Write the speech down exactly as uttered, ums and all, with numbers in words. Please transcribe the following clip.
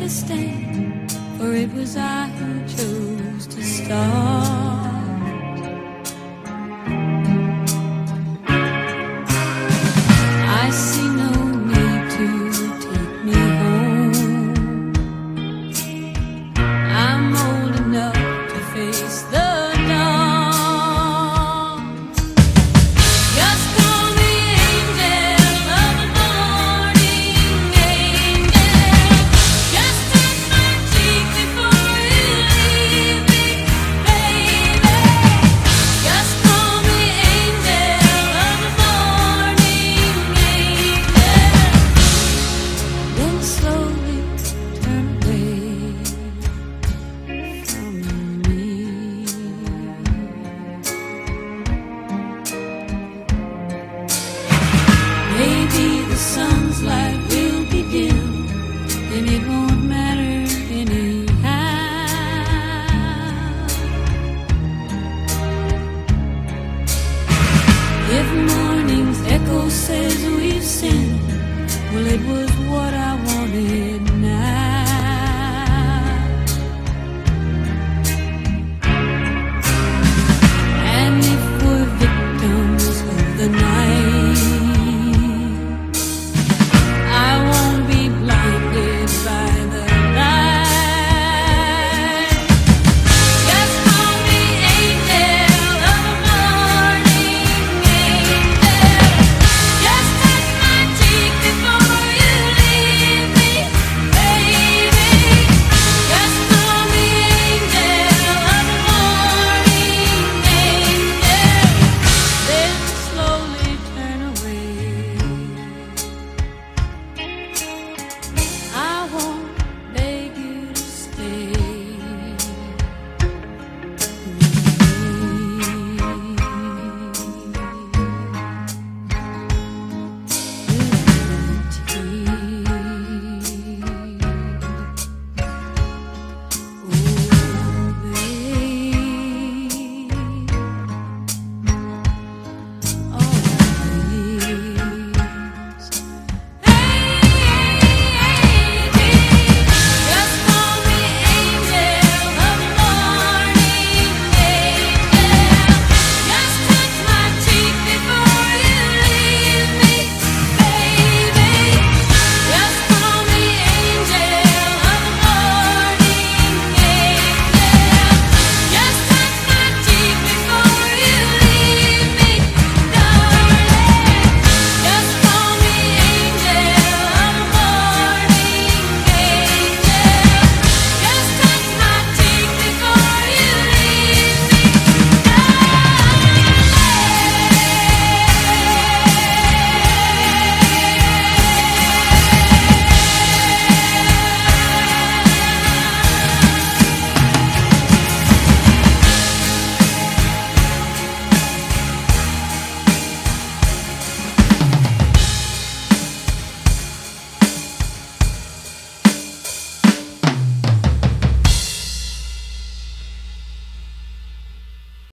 a stand, for it was I who chose to start. I see no need to take me home. I'm old enough to face the dawn. Just call me angel of the morning, angel. Just touch my cheek before you leave me, baby. Just call me angel of the morning, angel. Then slowly turn away from me. Maybe the sun's light will be dim, and it won't matter anyhow. If morning's echo says we've sinned, well, it was what I